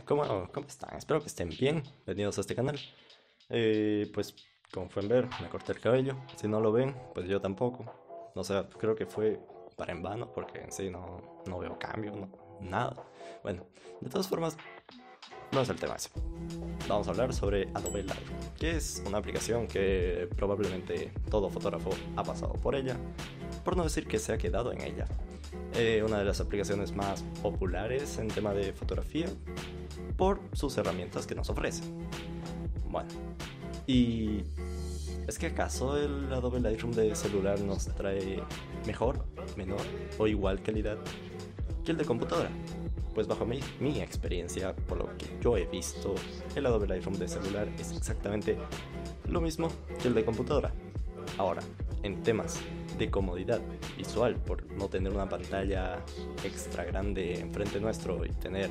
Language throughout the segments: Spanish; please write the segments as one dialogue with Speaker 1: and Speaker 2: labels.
Speaker 1: ¿Cómo están? Espero que estén bien. Bienvenidos a este canal. Pues, como pueden ver, me corté el cabello. Si no lo ven, pues yo tampoco. O sea, creo que fue para en vano, porque en sí no veo cambio, nada. Bueno, de todas formas, no es el tema ese. Vamos a hablar sobre Adobe Lightroom, que es una aplicación que probablemente todo fotógrafo ha pasado por ella, por no decir que se ha quedado en ella. Una de las aplicaciones más populares en tema de fotografía por sus herramientas que nos ofrece. Bueno, y ¿es que acaso el Adobe Lightroom de celular nos trae mejor, menor o igual calidad que el de computadora? Pues bajo mi experiencia, por lo que yo he visto, el Adobe Lightroom de celular es exactamente lo mismo que el de computadora. Ahora, en temas de comodidad visual, por no tener una pantalla extra grande enfrente nuestro y tener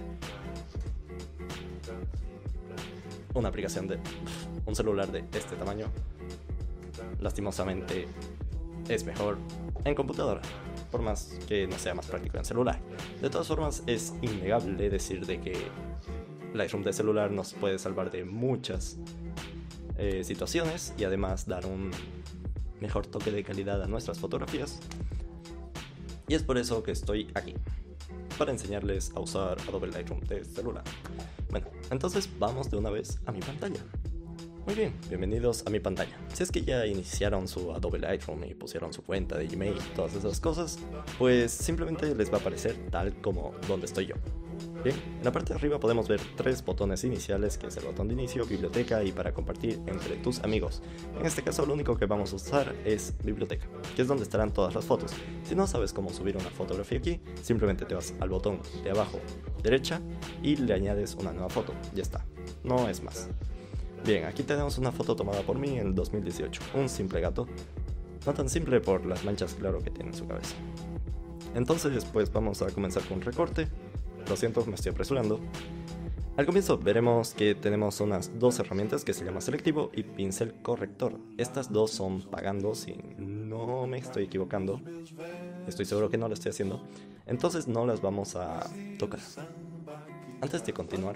Speaker 1: una aplicación de un celular de este tamaño, lastimosamente es mejor en computadora, por más que no sea más práctico en celular. De todas formas, es innegable decir de que Lightroom de celular nos puede salvar de muchas situaciones y además dar un mejor toque de calidad a nuestras fotografías. Y es por eso que estoy aquí, para enseñarles a usar Adobe Lightroom de celular. Bueno, entonces vamos de una vez a mi pantalla. Muy bien, bienvenidos a mi pantalla. Si es que ya iniciaron su Adobe Lightroom y pusieron su cuenta de Gmail y todas esas cosas, pues simplemente les va a aparecer tal como donde estoy yo. Bien, en la parte de arriba podemos ver tres botones iniciales, que es el botón de inicio, biblioteca y para compartir entre tus amigos. En este caso lo único que vamos a usar es biblioteca, que es donde estarán todas las fotos. Si no sabes cómo subir una fotografía aquí, simplemente te vas al botón de abajo derecha y le añades una nueva foto, ya está, no es más. Bien, aquí tenemos una foto tomada por mí en el 2018, un simple gato, no tan simple por las manchas claro que tiene en su cabeza. Entonces pues vamos a comenzar con un recorte. Lo siento, me estoy apresurando. Al comienzo veremos que tenemos unas dos herramientas que se llama selectivo y pincel corrector. Estas dos son pagando, si no me estoy equivocando. Estoy seguro que no lo estoy haciendo. Entonces no las vamos a tocar. Antes de continuar.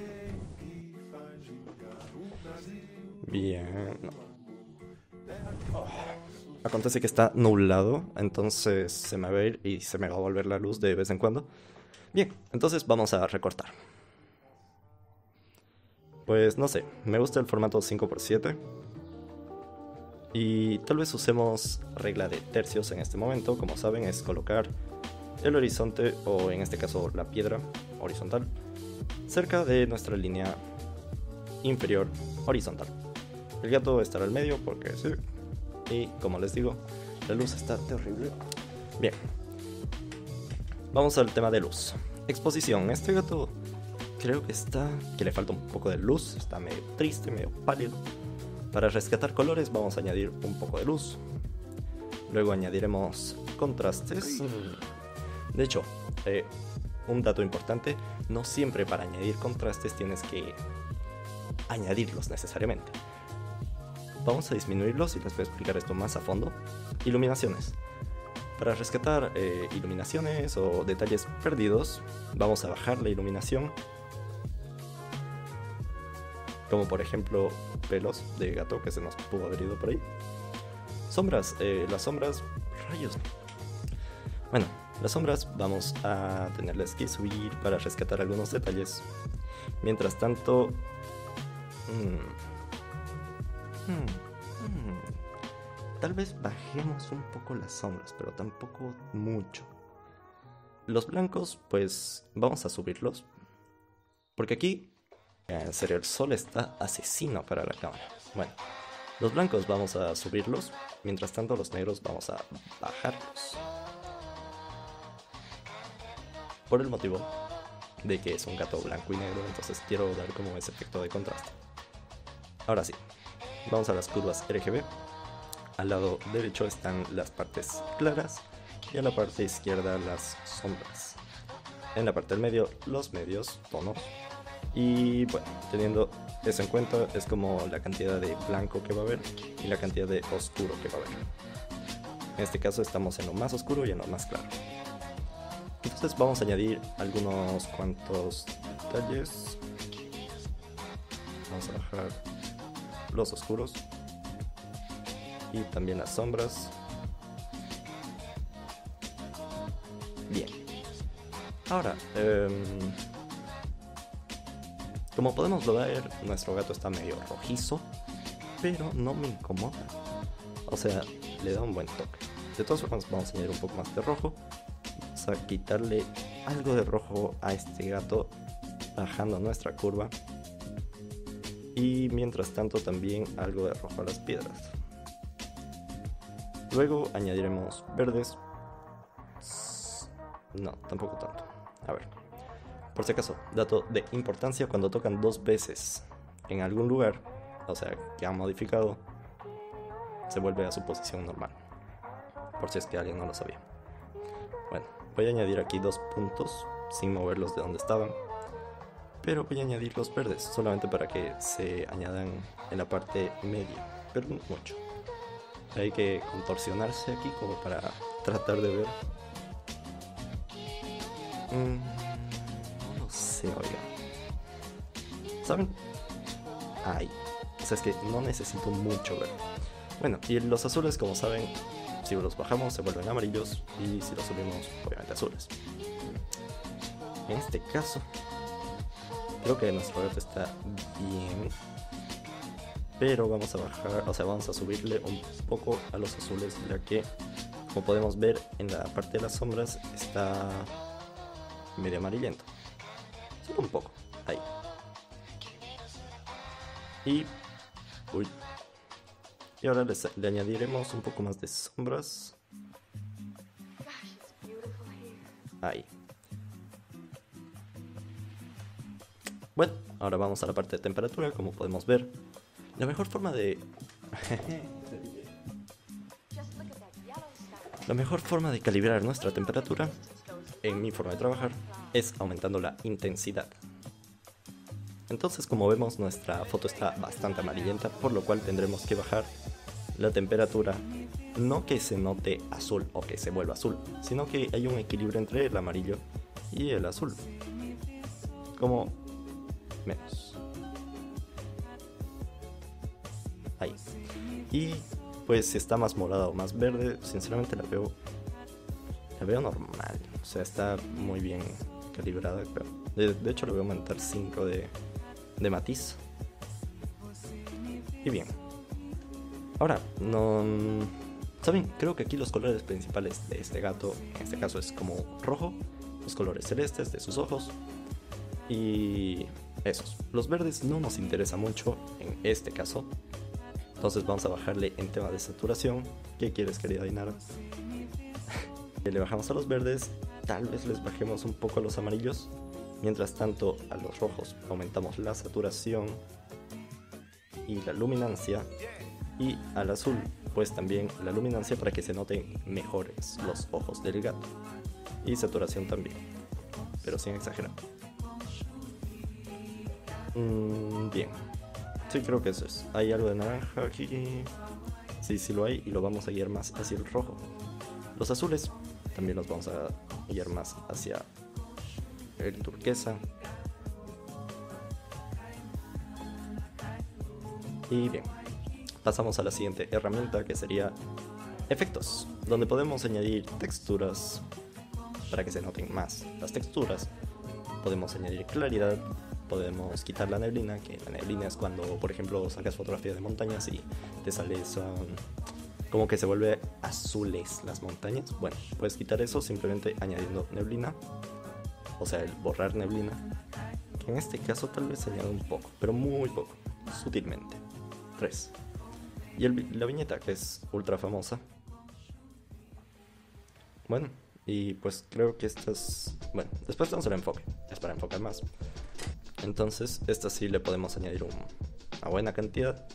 Speaker 1: Bien. Acontece que está nublado, entonces se me va a ir y se me va a volver la luz de vez en cuando. Bien, entonces vamos a recortar. Pues no sé, me gusta el formato 5x7 y tal vez usemos regla de tercios en este momento. Como saben, es colocar el horizonte, o en este caso la piedra horizontal, cerca de nuestra línea inferior horizontal. El gato estará al medio porque sí, y como les digo, la luz está terrible. Bien, vamos al tema de luz. Exposición. Este gato creo que le falta un poco de luz, está medio triste, medio pálido. Para rescatar colores vamos a añadir un poco de luz. Luego añadiremos contrastes. De hecho, un dato importante, no siempre para añadir contrastes tienes que añadirlos necesariamente. Vamos a disminuirlos y les voy a explicar esto más a fondo. Iluminaciones. Para rescatar iluminaciones o detalles perdidos, vamos a bajar la iluminación. Como por ejemplo, pelos de gato que se nos pudo haber ido por ahí. Sombras, las sombras, rayos. Bueno, las sombras vamos a tenerles que subir para rescatar algunos detalles. Mientras tanto... Tal vez bajemos un poco las sombras, pero tampoco mucho. Los blancos, pues vamos a subirlos. Porque aquí, en serio, el sol está asesino para la cámara. Bueno, los blancos vamos a subirlos. Mientras tanto, los negros vamos a bajarlos. Por el motivo de que es un gato blanco y negro, entonces quiero dar como ese efecto de contraste. Ahora sí, vamos a las curvas RGB. Al lado derecho están las partes claras y a la parte izquierda las sombras. En la parte del medio, los medios tonos. Y bueno, teniendo eso en cuenta, es como la cantidad de blanco que va a haber y la cantidad de oscuro que va a haber. En este caso estamos en lo más oscuro y en lo más claro. Entonces vamos a añadir algunos cuantos detalles. Vamos a bajar los oscuros y también las sombras. Bien. Ahora, como podemos ver, nuestro gato está medio rojizo, pero no me incomoda. O sea, le da un buen toque. De todas formas, vamos a añadir un poco más de rojo. Vamos a quitarle algo de rojo a este gato, bajando nuestra curva. Y mientras tanto también algo de rojo a las piedras. Luego añadiremos verdes. No, tampoco tanto. A ver. Por si acaso, dato de importancia: cuando tocan 2 veces en algún lugar, o sea, que han modificado, se vuelve a su posición normal. Por si es que alguien no lo sabía. Bueno, voy a añadir aquí 2 puntos sin moverlos de donde estaban. Pero voy a añadir los verdes solamente para que se añadan en la parte media, pero no mucho. Hay que contorsionarse aquí como para tratar de ver. No lo sé, oiga. ¿Saben? Ahí. O sea, es que no necesito mucho ver. Bueno, y los azules, como saben, si los bajamos se vuelven amarillos, y si los subimos, obviamente azules. En este caso, creo que nuestro gato está bien, pero vamos a bajar, o sea, vamos a subirle un poco a los azules, ya que, como podemos ver en la parte de las sombras, está medio amarillento. Solo un poco, ahí. Y ahora le añadiremos un poco más de sombras. Ahí. Bueno, ahora vamos a la parte de temperatura. Como podemos ver, la mejor forma de calibrar nuestra temperatura, en mi forma de trabajar, es aumentando la intensidad. Entonces, como vemos, nuestra foto está bastante amarillenta, por lo cual tendremos que bajar la temperatura. No que se note azul o que se vuelva azul, sino que hay un equilibrio entre el amarillo y el azul. Como menos. Ahí. Y pues si está más morada o más verde, sinceramente la veo normal. O sea, está muy bien calibrada, creo. De hecho le voy a aumentar 5 de matiz. Y bien. Ahora, ¿saben? Creo que aquí los colores principales de este gato, en este caso es como rojo, los colores celestes de sus ojos y esos. Los verdes no nos interesa mucho en este caso, entonces vamos a bajarle en tema de saturación. ¿Qué quieres, querida Dinara? Le bajamos a los verdes, tal vez les bajemos un poco a los amarillos. Mientras tanto, a los rojos aumentamos la saturación y la luminancia, y al azul pues también la luminancia para que se noten mejores los ojos del gato, y saturación también, pero sin exagerar. Bien, sí, creo que eso es. Hay algo de naranja aquí, sí lo hay, y lo vamos a guiar más hacia el rojo. Los azules también los vamos a guiar más hacia el turquesa. Y bien, pasamos a la siguiente herramienta, que sería efectos, donde podemos añadir texturas para que se noten más las texturas. Podemos añadir claridad, podemos quitar la neblina, que la neblina es cuando, por ejemplo, sacas fotografía de montañas y te sale como que se vuelve azules las montañas. Bueno, puedes quitar eso simplemente añadiendo neblina, o sea, el borrar neblina, que en este caso tal vez se añade un poco, pero muy poco, sutilmente. 3. Y la viñeta, que es ultra famosa. Bueno, y pues creo que estas... Bueno, después tenemos el enfoque, es para enfocar más. Entonces, esta sí le podemos añadir una buena cantidad.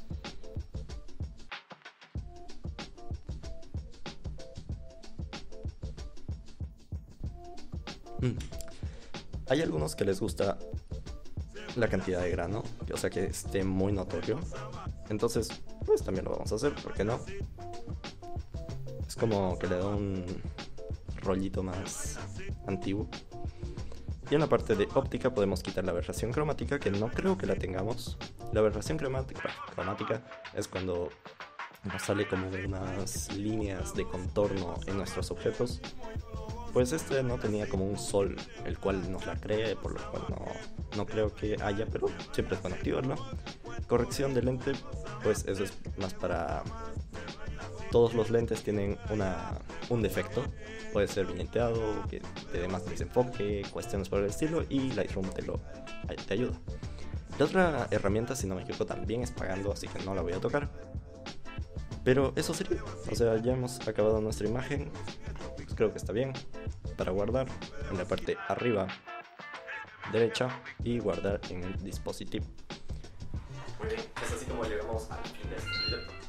Speaker 1: Hay algunos que les gusta la cantidad de grano, o sea, que esté muy notorio. Entonces, pues también lo vamos a hacer, ¿por qué no? Es como que le da un rollito más antiguo. Y en la parte de óptica podemos quitar la aberración cromática, que no creo que la tengamos. La aberración cromática es cuando nos sale como unas líneas de contorno en nuestros objetos. Pues este no tenía como un sol, el cual nos la cree, por lo cual no creo que haya, pero siempre es bueno activarlo. Corrección de lente, pues eso es más para... Todos los lentes tienen un defecto, puede ser viñeteado, que te dé más desenfoque, cuestiones por el estilo, y Lightroom te ayuda. La otra herramienta, si no me equivoco, también es pagando, así que no la voy a tocar. Pero eso sería, o sea, ya hemos acabado nuestra imagen, pues creo que está bien. Para guardar en la parte arriba derecha y guardar en el dispositivo. Muy bien, es así como llegamos al fin de este video.